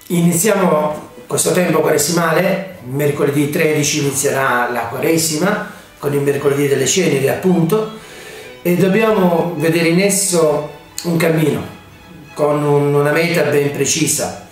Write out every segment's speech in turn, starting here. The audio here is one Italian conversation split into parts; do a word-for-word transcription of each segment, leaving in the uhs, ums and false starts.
Iniziamo questo tempo quaresimale, mercoledì tredici inizierà la Quaresima, con il mercoledì delle ceneri appunto, e dobbiamo vedere in esso un cammino, con un, una meta ben precisa,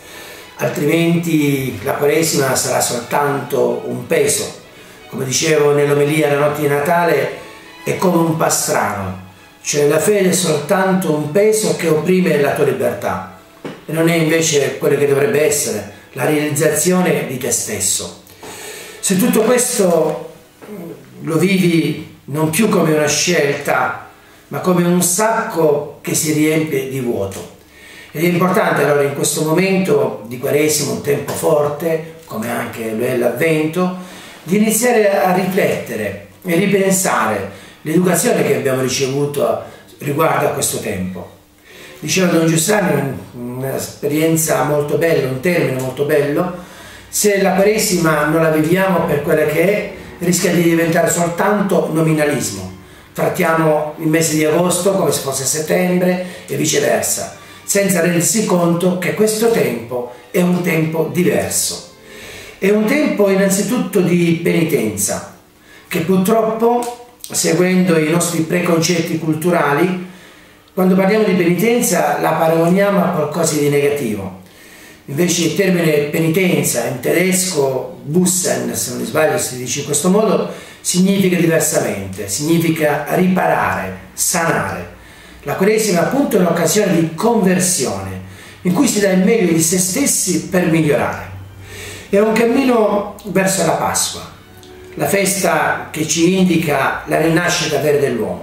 altrimenti la Quaresima sarà soltanto un peso. Come dicevo nell'omelia la notte di Natale, è come un pastrano, cioè la fede è soltanto un peso che opprime la tua libertà, e non è invece quello che dovrebbe essere, la realizzazione di te stesso. Se tutto questo lo vivi non più come una scelta, ma come un sacco che si riempie di vuoto. Ed è importante allora in questo momento di Quaresima, un tempo forte, come anche lo è l'Avvento, di iniziare a riflettere e ripensare l'educazione che abbiamo ricevuto riguardo a questo tempo. Diceva Don Giussani, un'esperienza molto bella, un termine molto bello: se la Quaresima non la viviamo per quella che è, rischia di diventare soltanto nominalismo. Trattiamo il mese di agosto come se fosse settembre e viceversa, senza rendersi conto che questo tempo è un tempo diverso. È un tempo innanzitutto di penitenza, che purtroppo, seguendo i nostri preconcetti culturali, quando parliamo di penitenza la paragoniamo a qualcosa di negativo. Invece il termine penitenza, in tedesco Bussen, se non mi sbaglio si dice in questo modo, significa diversamente, significa riparare, sanare. La Quaresima appunto è un'occasione di conversione, in cui si dà il meglio di se stessi per migliorare. È un cammino verso la Pasqua, la festa che ci indica la rinascita vera dell'uomo.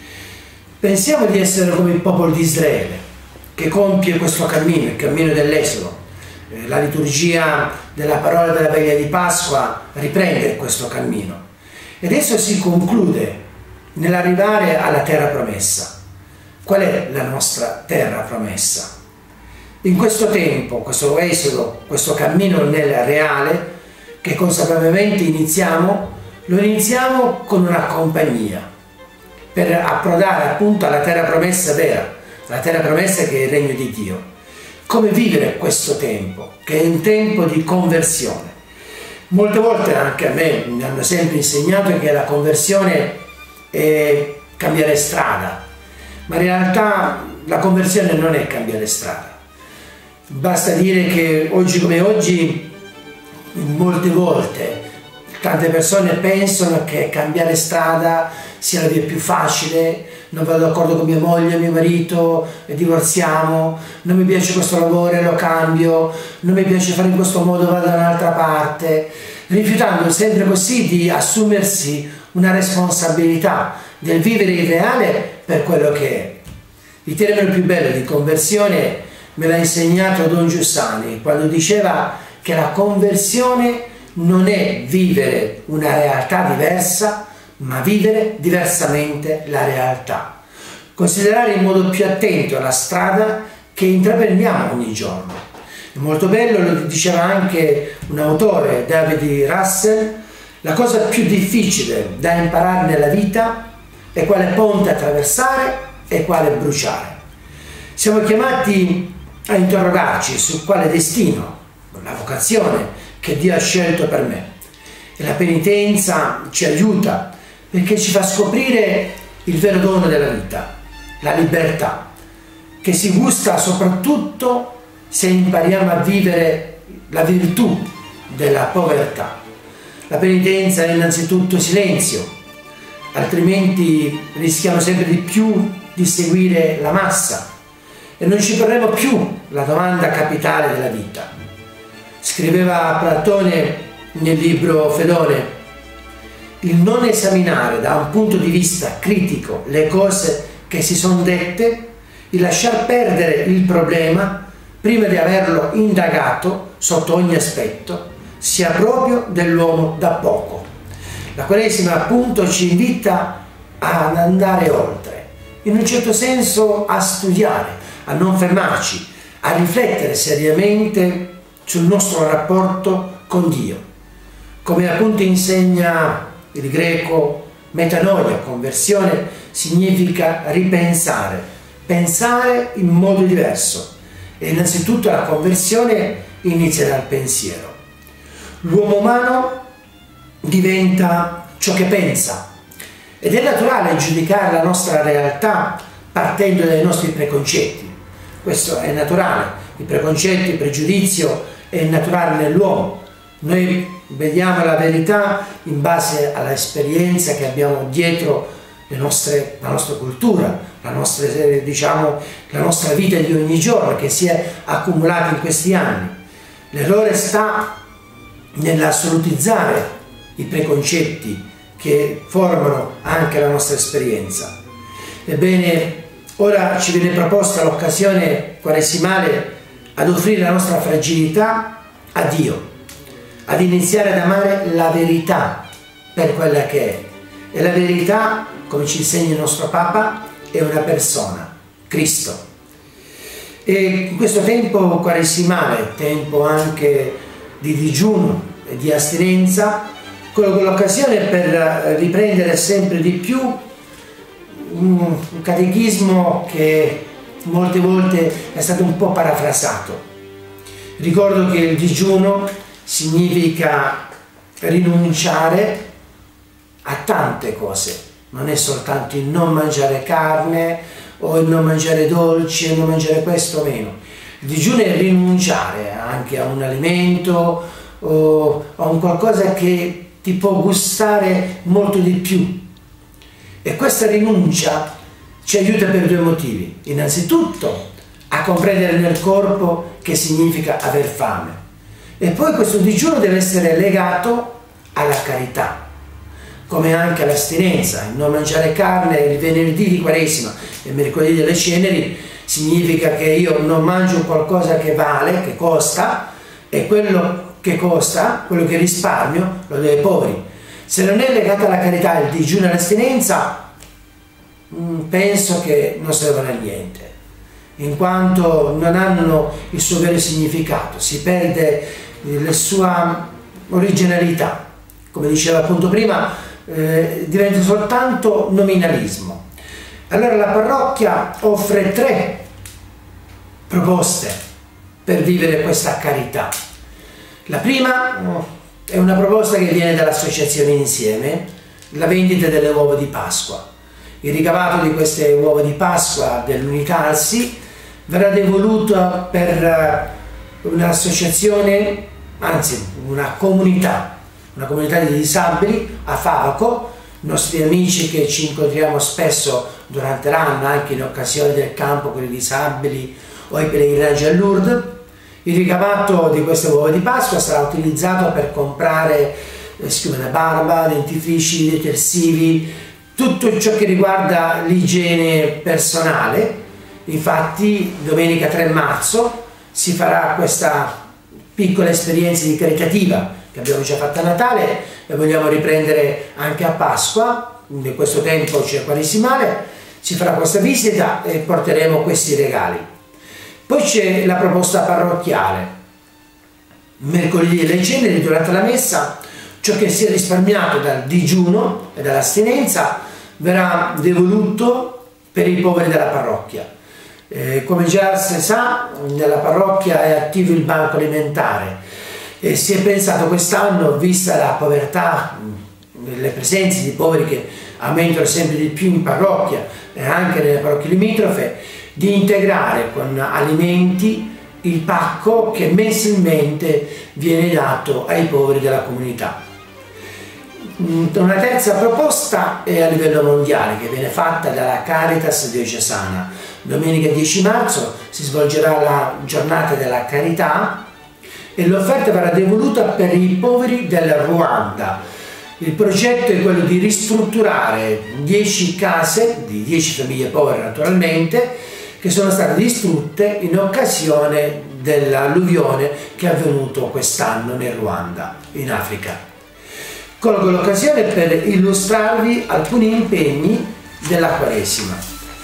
Pensiamo di essere come il popolo di Israele, che compie questo cammino, il cammino dell'Esodo. La liturgia della parola della veglia di Pasqua riprende questo cammino. Ed esso si conclude nell'arrivare alla terra promessa. Qual è la nostra terra promessa? In questo tempo, questo Esodo, questo cammino nel reale, che consapevolmente iniziamo, lo iniziamo con una compagnia, per approdare appunto alla terra promessa vera, la terra promessa che è il regno di Dio. Come vivere questo tempo, che è un tempo di conversione. Molte volte anche a me mi hanno sempre insegnato che la conversione è cambiare strada, ma in realtà la conversione non è cambiare strada. Basta dire che oggi come oggi, molte volte, tante persone pensano che cambiare strada sia la via più facile: non vado d'accordo con mia moglie, mio marito, divorziamo, non mi piace questo lavoro, lo cambio, non mi piace fare in questo modo, vado da un'altra parte, rifiutando sempre così di assumersi una responsabilità del vivere il reale per quello che è. Il termine più bello di conversione me l'ha insegnato Don Giussani, quando diceva che la conversione non è vivere una realtà diversa, ma vivere diversamente la realtà. Considerare in modo più attento la strada che intraprendiamo ogni giorno. È molto bello, lo diceva anche un autore, David Russell: la cosa più difficile da imparare nella vita è quale ponte attraversare e quale bruciare. Siamo chiamati a interrogarci su quale destino, la vocazione che Dio ha scelto per me. E la penitenza ci aiuta, perché ci fa scoprire il vero dono della vita, la libertà, che si gusta soprattutto se impariamo a vivere la virtù della povertà. La penitenza è innanzitutto silenzio, altrimenti rischiamo sempre di più di seguire la massa e non ci porremo più la domanda capitale della vita. Scriveva Platone nel libro Fedone: il non esaminare da un punto di vista critico le cose che si sono dette, il lasciar perdere il problema prima di averlo indagato sotto ogni aspetto, sia proprio dell'uomo da poco. La Quaresima appunto ci invita ad andare oltre, in un certo senso a studiare, a non fermarci, a riflettere seriamente sul nostro rapporto con Dio. Come appunto insegna il greco metanoia, conversione, significa ripensare, pensare in modo diverso, E innanzitutto la conversione inizia dal pensiero. L'uomo umano diventa ciò che pensa ed è naturale giudicare la nostra realtà partendo dai nostri preconcetti. Questo è naturale, i preconcetti, il pregiudizio è naturale nell'uomo. Noi vediamo la verità in base all'esperienza che abbiamo dietro le nostre, la nostra cultura, la nostra, diciamo, la nostra vita di ogni giorno che si è accumulata in questi anni. L'errore sta nell'assolutizzare i preconcetti che formano anche la nostra esperienza. Ebbene, ora ci viene proposta l'occasione quaresimale ad offrire la nostra fragilità a Dio, ad iniziare ad amare la verità per quella che è. E la verità, come ci insegna il nostro Papa, è una persona, Cristo. E in questo tempo quaresimale, tempo anche di digiuno e di astinenza, colgo l'occasione per riprendere sempre di più un catechismo che molte volte è stato un po' parafrasato. Ricordo che il digiuno significa rinunciare a tante cose, non è soltanto il non mangiare carne o il non mangiare dolci, il non mangiare questo o meno. Il digiuno è rinunciare anche a un alimento o a un qualcosa che ti può gustare molto di più. E questa rinuncia ci aiuta per due motivi. Innanzitutto a comprendere nel corpo che significa aver fame. E poi questo digiuno deve essere legato alla carità, come anche all'astinenza. Il non mangiare carne il venerdì di Quaresima e il mercoledì delle ceneri significa che io non mangio qualcosa che vale, che costa, e quello che costa, quello che risparmio, lo do ai poveri. Se non è legato alla carità il digiuno e l'astinenza, penso che non servono a niente, in quanto non hanno il suo vero significato, si perde la sua originalità. Come diceva appunto prima, eh, diventa soltanto nominalismo. Allora la parrocchia offre tre proposte per vivere questa carità. La prima è una proposta che viene dall'associazione Insieme, la vendita delle uova di Pasqua. Il ricavato di queste uova di Pasqua dell'Unitalsi verrà devoluto per un'associazione, anzi una comunità, una comunità di disabili a Favaco, nostri amici che ci incontriamo spesso durante l'anno, anche in occasione del campo per i disabili o i pellegrinaggi a Lourdes. Il ricavato di queste uova di Pasqua sarà utilizzato per comprare schiuma da barba, dentifrici, detersivi, tutto ciò che riguarda l'igiene personale. Infatti domenica tre marzo si farà questa piccola esperienza di caritativa che abbiamo già fatto a Natale e vogliamo riprendere anche a Pasqua. In questo tempo c'è quaresimale, si farà questa visita e porteremo questi regali. Poi c'è la proposta parrocchiale. Mercoledì delle ceneri, durante la messa, ciò che si è risparmiato dal digiuno e dall'astinenza verrà devoluto per i poveri della parrocchia. Eh, come già si sa, nella parrocchia è attivo il banco alimentare e si è pensato quest'anno, vista la povertà, le presenze di poveri che aumentano sempre di più in parrocchia e anche nelle parrocchie limitrofe, di integrare con alimenti il pacco che mensilmente viene dato ai poveri della comunità. Una terza proposta è a livello mondiale che viene fatta dalla Caritas diocesana. Domenica dieci marzo si svolgerà la giornata della carità e l'offerta verrà devoluta per i poveri del Ruanda. Il progetto è quello di ristrutturare dieci case di dieci famiglie povere naturalmente che sono state distrutte in occasione dell'alluvione che è avvenuto quest'anno nel Ruanda, in Africa. Colgo l'occasione per illustrarvi alcuni impegni della Quaresima.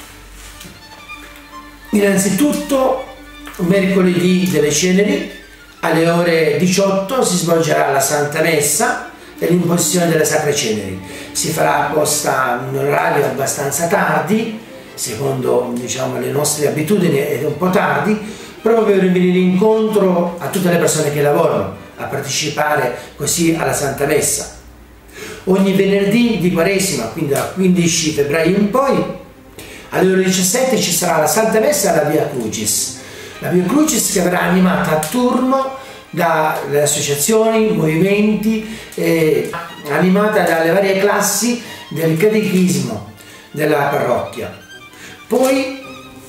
Innanzitutto, mercoledì delle ceneri, alle ore diciotto si svolgerà la Santa Messa e l'imposizione delle Sacre Ceneri. Si farà apposta un orario abbastanza tardi, secondo diciamo, le nostre abitudini è un po' tardi, proprio per venire incontro a tutte le persone che lavorano, a partecipare così alla Santa Messa. Ogni venerdì di Quaresima, quindi dal quindici febbraio in poi, alle ore diciassette ci sarà la Santa Messa alla Via Crucis. La Via Crucis che verrà animata a turno dalle associazioni, movimenti, eh, animata dalle varie classi del catechismo della parrocchia. Poi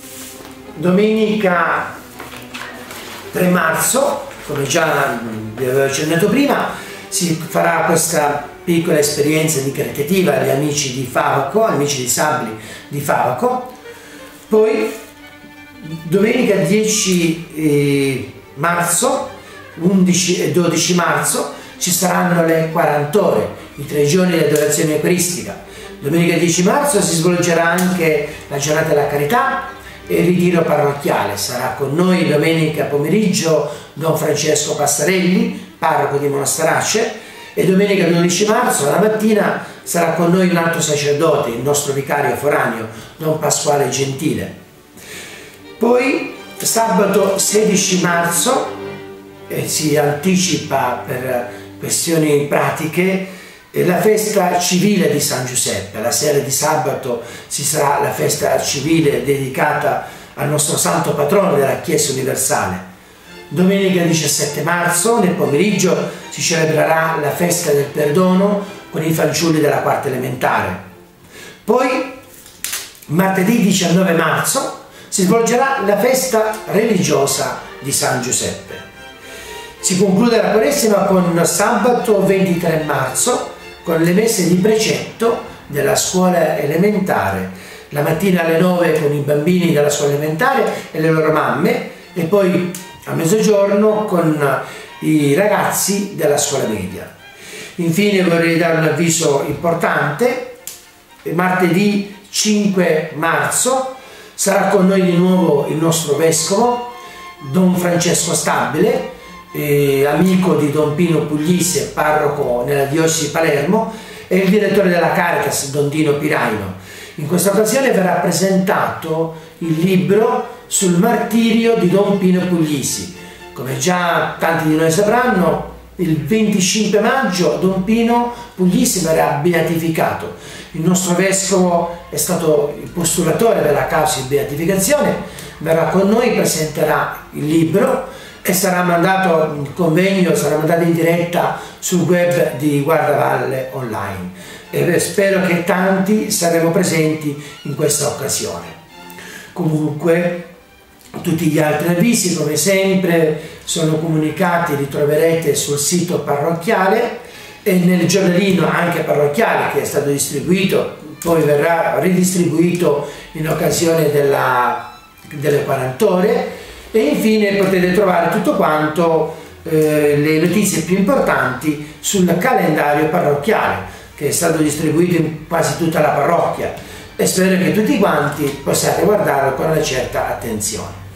domenica tre marzo, come già vi avevo accennato prima, si farà questa piccola esperienza di caritativa agli amici di Favaco, amici di Sabli di Favaco. Poi domenica dieci marzo, undici e dodici marzo ci saranno le quaranta ore, i tre giorni di adorazione eucaristica. Domenica dieci marzo si svolgerà anche la giornata della carità e il ritiro parrocchiale. Sarà con noi domenica pomeriggio Don Francesco Passarelli, parroco di Monasterace, e domenica dodici marzo la mattina sarà con noi un alto sacerdote, il nostro vicario foraneo, Don Pasquale Gentile. Poi sabato sedici marzo, eh, si anticipa per questioni pratiche, la festa civile di San Giuseppe. La sera di sabato ci sarà la festa civile dedicata al nostro santo patrono della Chiesa universale. Domenica diciassette marzo, nel pomeriggio, si celebrerà la festa del perdono con i fanciulli della quarta elementare. Poi, martedì diciannove marzo, si svolgerà la festa religiosa di San Giuseppe. Si conclude la Quaresima con sabato ventitré marzo, con le messe di precetto della scuola elementare, la mattina alle nove con i bambini della scuola elementare e le loro mamme, e poi a mezzogiorno con i ragazzi della scuola media. Infine vorrei dare un avviso importante: martedì cinque marzo sarà con noi di nuovo il nostro vescovo, Don Francesco Stabile, Eh, amico di Don Pino Puglisi, parroco nella diocesi di Palermo, e il direttore della Caritas, Don Dino Piraino. In questa occasione verrà presentato il libro sul martirio di Don Pino Puglisi. Come già tanti di noi sapranno, il venticinque maggio Don Pino Puglisi verrà beatificato. Il nostro vescovo è stato il postulatore della causa di beatificazione, verrà con noi, presenterà il libro e sarà mandato il convegno, sarà mandato in diretta sul web di Guardavalle Online, e spero che tanti saremo presenti in questa occasione. Comunque tutti gli altri avvisi, come sempre, sono comunicati, li troverete sul sito parrocchiale e nel giornalino anche parrocchiale che è stato distribuito, poi verrà ridistribuito in occasione della, delle quaranta ore. E infine potete trovare tutto quanto, eh, le notizie più importanti sul calendario parrocchiale che è stato distribuito in quasi tutta la parrocchia, e spero che tutti quanti possiate guardarlo con una certa attenzione.